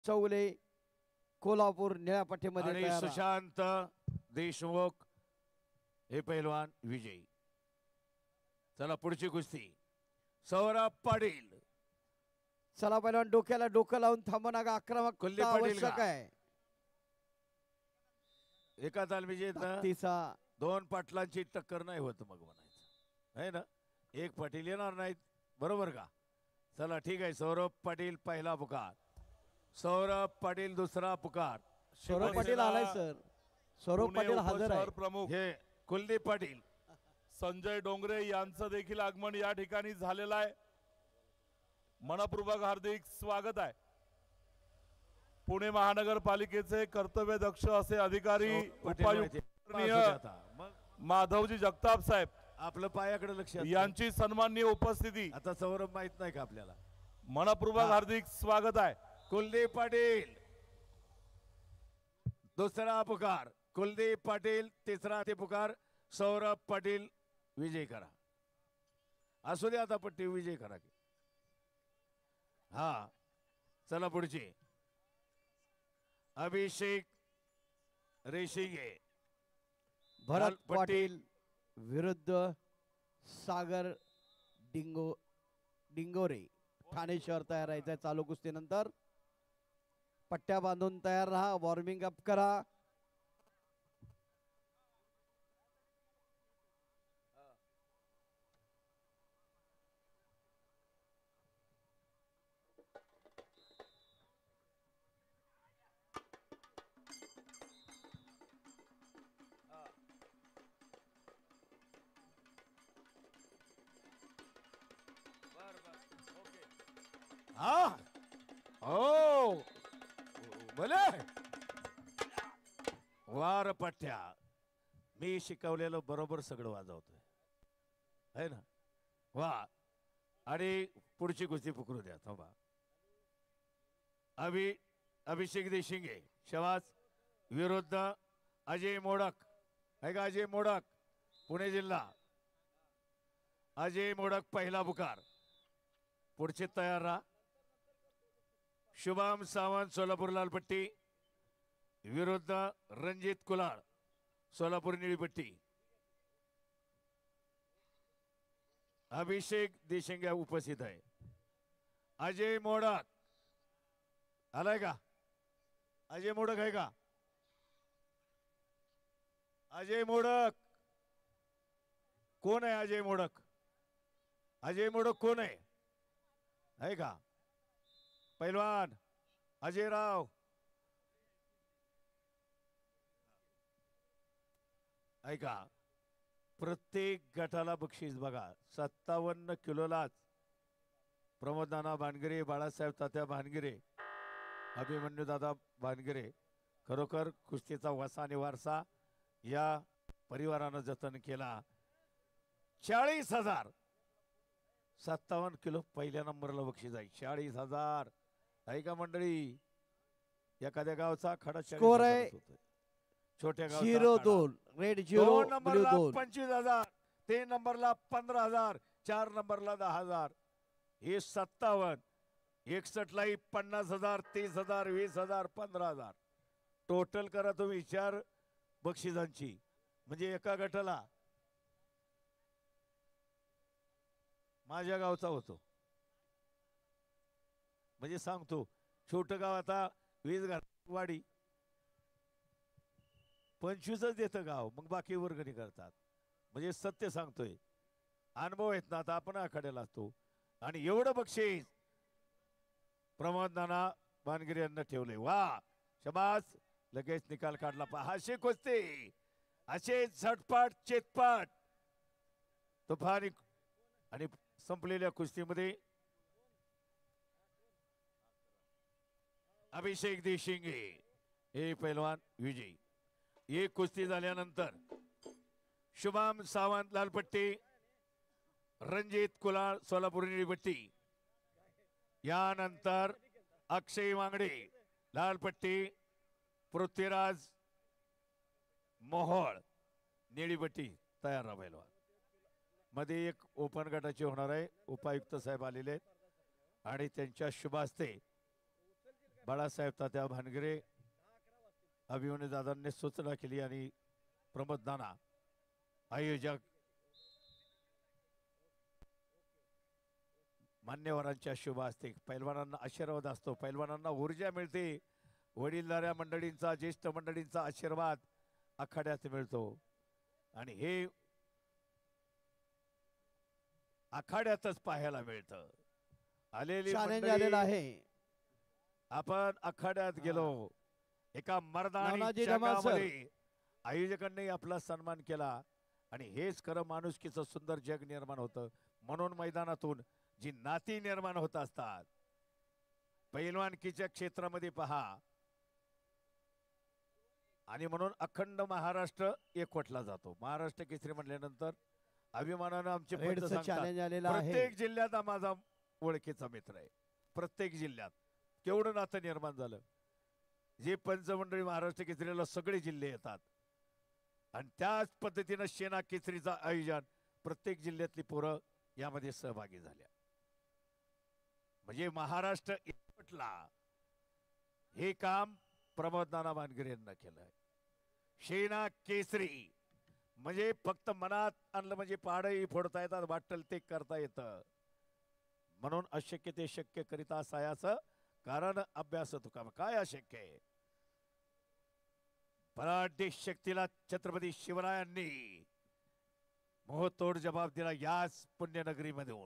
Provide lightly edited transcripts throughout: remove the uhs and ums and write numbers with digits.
चौले कोल्हापूर निळ्या पट्टीमध्ये आणि तयार राहा. सुशांत देशमुख हे पैलवान विजयी. चला पुढची कुस्ती सौरभ पाटील. चला पहिलवान डोक्याला डोकं लावून थांबू नका. आक्रमक कुलदीप पाटील आवश्यक का? आहे. एका तालमीचे ताकदीचा दोन पाटलांची टक्कर नाही होत मग म्हणायचं आहे ना. एक पाटील येणार नाहीत बरोबर का. चला ठीक आहे. सौरभ पाटील पहिला पुकार. सौरभ पाटील दुसरा पुकार. सौरभ पाटील आलाय सर. सौरभ पाटील हजर आहे. प्रमुख हे कुलदीप पाटील. संजय डोंगरे यांचं देखील आगमन या ठिकाणी झालेलं आहे. मनपूर्वक हार्दिक स्वागत आहे. पुणे महानगरपालिकेचे कर्तव्यदक्ष असे अधिकारी उपायुक्त माधवजी जगताप साहेब आपलं पायाकडे लक्ष यांची सन्माननीय उपस्थिती. आता सौरभ माहित नाही का आपल्याला. मनपूर्वक हार्दिक स्वागत आहे. कुलदीप पाटील दुसरा पुकार. कुलदीप पाटील तिसरा ते पुकार. सौरभ पाटील विजय करा. असू दे आता पट्टी विजय करा की. हा चला पुढची अभिषेक रेशिंगे. भरत पट्टी. पाटील विरुद्ध सागर डिंगोरे ठाणे शहर तयार राहायचं. चालू कुस्तीनंतर पट्ट्या बांधून तयार राहा. वॉर्मिंग अप करा. हा हो बोले वार पट्ट्या. मी शिकवलेलं बरोबर सगळं वाजवतोय है ना. वा आणि पुढची कुस्ती पकडू द्या थांबा. अभिषेक देशिंगे शवास विरुद्ध अजय मोडक आहे का. अजय मोडक पुणे जिल्हा. अजय मोडक पहिला पुकार. पुढचे तयार राहा. शुभम सावंत सोलापूर लालपट्टी विरुद्ध रणजित कुलाळ सोलापूर निळीपट्टी. अभिषेक देशिंगे उपस्थित आहे. अजय मोडक आलाय का. अजय मोडक आहे का. अजय मोडक कोण आहे. अजय मोडक. अजय मोडक कोण आहे का. पैलवान अजयराव ऐका. प्रत्येक गटाला बक्षीस बघा. 57 किलोलाच प्रमोद नाना भानगिरे बाळासाहेब तात्या भानगिरे अभिमन्यू दादा भानगिरे खरोखर कुस्तीचा वसा आणि वारसा या परिवारानं जतन केला. 40,000 57 किलो पहिल्या नंबरला बक्षीस आहे. 40,000 आहे का मंडळी. एखाद्या गावचा खडा स्कोर आहे छोट्या 0-2 रेड 0 नंबरला 2. 25,000 3 नंबरला 15,000 4 नंबरला 10,000 हे 57. 61 ला 50,000 30,000 20,000 15,000 टोटल करा तुम्ही 4 बक्षिसांची म्हणजे एका गटाला. माझ्या गावचा होतो म्हणजे सांगतो. छोटं गाव आता 20 घर वाडी 25च देतं गाव. मग बाकी वर्गणी करतात म्हणजे सत्य सांगतोय. अनुभव आहेत ना. आता आपण आखाड्याला असतो आणि एवढं बक्षीस प्रमोद नाना भानगिरे यांना ठेवले. वा शबास. लगेच निकाल काढला. असे कुस्ती असे झटपट चेतपट तुफानी. आणि संपलेल्या कुस्तीमध्ये अभिषेक देशिंगे हे पैलवान विजयी. एक कुस्ती झाल्यानंतर शुभम सावंत लालपट्टी रणजित कुलाळ सोलापूर निळीपट्टी. यानंतर अक्षय वांगडे लालपट्टी पृथ्वीराज मोहोळ निळीपट्टी तयार राहा पैलवान. मध्ये एक ओपन गटाची होणार आहे. उपायुक्त साहेब आलेले आहेत आणि त्यांच्या शुभ हस्ते बाळासाहेब तात्या भानगरे अभिमन्यू दादांनी सूचना केली आणि प्रमोद नाना आयोजक मान्यवरांच्या शुभ हस्ते पैलवानांना आशीर्वाद असतो, पैलवानांना ऊर्जा मिळते, वडीलधाऱ्या मंडळींचा ज्येष्ठ मंडळींचा आशीर्वाद आखाड्यात मिळतो आणि हे आखाड्यातच पाहायला मिळतं. आलेली चॅलेंज मंडळी, आलेला आहे. आपण आखाड्यात गेलो, एका मर्दानी नवनाथजी धमाल सर. जगामध्ये आयोजकांनी आपला सन्मान केला आणि हेच खरं माणुसकीचं सुंदर जग निर्माण होतं. म्हणून मैदानातून जी नाती निर्माण होत असतात, पैलवानकीच्या क्षेत्रामध्ये पहा, आणि म्हणून अखंड महाराष्ट्र एकवटला जातो. महाराष्ट्र केसरी म्हटल्यानंतर अभिमानानं आमचे पंच रेडचं सांगतात, चॅलेंज आलेलं आहे. प्रत्येक जिल्ह्यात हा माझा ओळखीचा मित्र आहे. प्रत्येक जिल्ह्यात केवढं नातं निर्माण झालं. जे पंचमंडळी महाराष्ट्र केसरीला सगळे जिल्हे येतात आणि त्याच पद्धतीनं सेना केसरीचं आयोजन प्रत्येक जिल्ह्यातली पोरं यामध्ये सहभागी झाल्या. म्हणजे महाराष्ट्र एकवटला, हे काम प्रमोद नाना भानगरे यांना केलंय. सेना केसरी म्हणजे फक्त मनात आणलं म्हणजे पाडही फोडता येतात, वाटल ते करता येतं. म्हणून अशक्य ते शक्य करीता असायाचं कारण अभ्यास तुका. काय अशक्य आहे? पराढ्य शक्तीला छत्रपती शिवरायांनी मोहतोड जबाब दिला याच पुण्यनगरीमधून.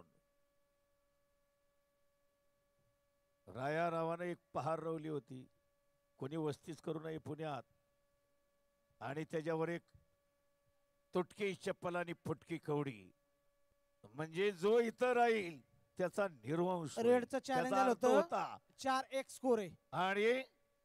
रायारावानं एक पहार रवली होती, कोणी वस्तीच करू नये पुण्यात, आणि त्याच्यावर एक तुटकी चप्पल आणि फुटकी कवडी, म्हणजे जो इथं राहील त्याचा निर्वंश होईल. रेडचं चॅलेंज त्याचा आलं अर्थ होतं. होता. 4-1 स्कोर आहे. आणि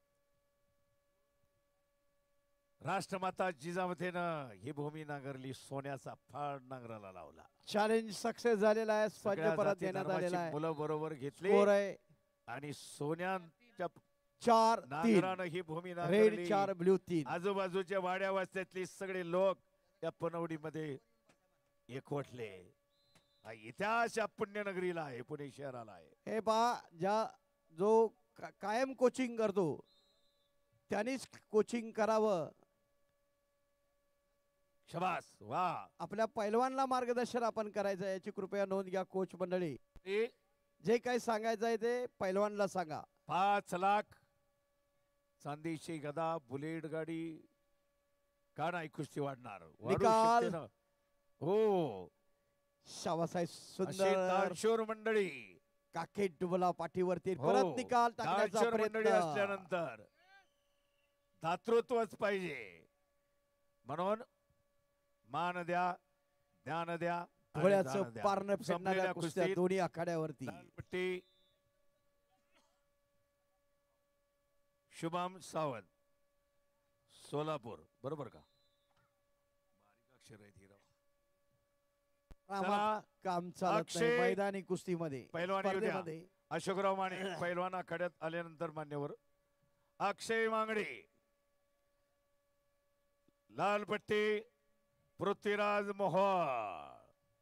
राष्ट्रमाता जिजामातेनं ही भूमी नांगरली, सोन्याचा फाड नांगराला लावला. चॅलेंज सक्सेस झालेला आहे. स्पंज सगळ्या परत जाती देण्यात धर्माची आलेला आहे. मुलं बरोबर घेतली स्कोर आहे आणि सोन्याच्या 4-3. नांगरानं ही भूमी रेड नांगरली. 4 ब्ल्यू 3. आजूबाजूच्या वाड्या वस्त्यातली सगळे लोक या पनवडीमध्ये एकवटले. हा इतिहास या पुण्यनगरीला आहे, पुणे शहराला आहे. हे पहा, जो कायम कोचिंग करतो त्यांनीच कोचिंग करावं. शबास, वा. आपल्या पैलवानला मार्गदर्शन आपण करायचं आहे, याची कृपया नोंद घ्या कोच मंडळी. हे जे काही सांगायचं आहे ते पैलवानला सांगा. 5 लाख चांदीची गदा, बुलेट गाडी, का नाही कुस्ती वाढणार? वाढू निकाल. शकते ना. हो, शाबासाहेब अशी सुंदर दानशूर मंडळी, काके डुबला पाठीवरती हो, परत निकाल टाकण्याचा दानशूर मंडळी प्रयत्न. असल्यानंतर दातृत्वच पाहिजे. म्हणून मान द्या, ज्ञान द्या, आणि डोळ्याचं दान द्या. पारणं फेडणाऱ्या संपलेल्या कुस्त्या कुस्तीत दोन्ही आखाड्यावरती. लाल पट्टी शुभम सावंत, सोलापूर, बरोबर का? बारीक अक्षर आहेत ही राव. आम्हाला काम चालत नाही अक्षय मैदानी कुस्तीमध्ये. पैलवानी उद्या. स्पर्धेमध्ये अशोकराव माने पैलवान आखाड्यात आल्यानंतर मान्यवर अक्षय मांगडे, लाल पट्टी पृथ्वीराज मोहोळ,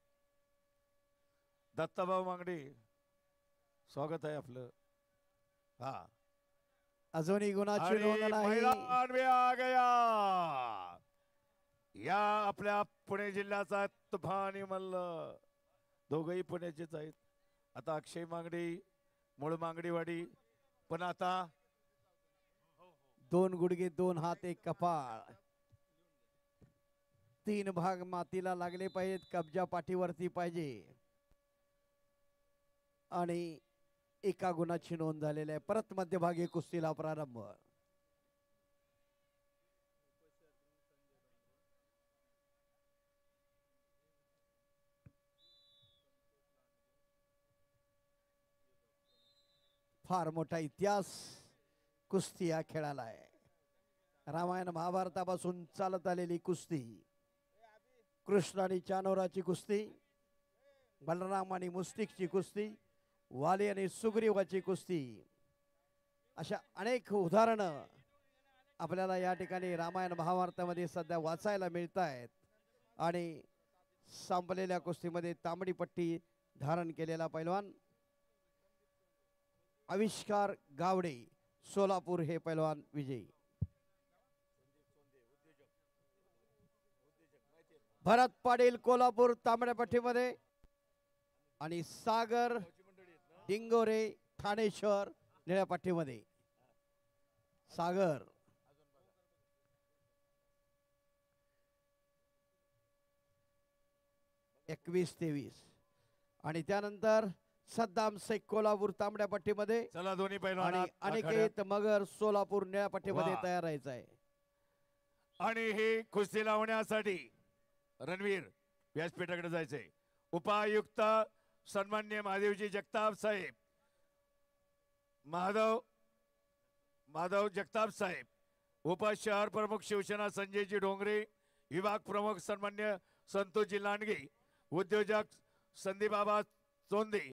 दत्ताभाऊ मांगडे, स्वागत आहे आपलं. हा, अजूनही गुणाची आणि नोंद नाही. मैदान में आ गया या आपल्या पुणे जिल्ह्याचा तुफानी मल्ल. दोघही पुण्याचेच आहेत. आता अक्षय मांगडे मूळ मांगडीवाडी, पण आता 2 गुडघे 2 हात 1 कपाळ. 3 भाग मातीला लागले पाहिजेत, कब्जा पाठीवरती पाहिजे आणि एका गुणाची नोंद झालेली आहे. परत मध्यभागी कुस्तीला प्रारंभ. फार मोठा इतिहास कुस्ती या खेळाला आहे. रामायण महाभारतापासून चालत आलेली कुस्ती, कृष्ण आणि चानोराची कुस्ती, बलराम आणि मुस्तिकची कुस्ती, वाली आणि सुग्रीवाची कुस्ती, अशा अनेक उदाहरणं आपल्याला या ठिकाणी रामायण महाभारतामध्ये सध्या वाचायला मिळत आहेत. आणि संपलेल्या कुस्तीमध्ये तांबडी पट्टी धारण केलेला पैलवान आविष्कार गावडे सोलापूर हे पैलवान विजयी. भरत पाटील कोल्हापूर तांबड्या पट्टीमध्ये आणि सागर डिंगोरे ठाणे शहर निळ्या पट्टीमध्ये. सागर एकवीस 23 आणि त्यानंतर सद्दाम शेख कोल्हापूर तांबड्या पट्टीमध्ये चला दोन्ही पैलवान आणि अनिकेत मगर सोलापूर निळ्या पट्टीमध्ये वा. तयार राहायचं आहे. आणि ही कुस्ती लावण्यासाठी रणवीर व्यासपीठाकडे जायचंय. उपायुक्त सन्मान्य महादेवजी जगताप साहेब, माधव जगताप साहेब, उपशहर प्रमुख शिवसेना संजयजी डोंगरे, विभाग प्रमुख सन्मान्य संतोषजी लांडगे, उद्योजक संदीप बाबा चोंदे,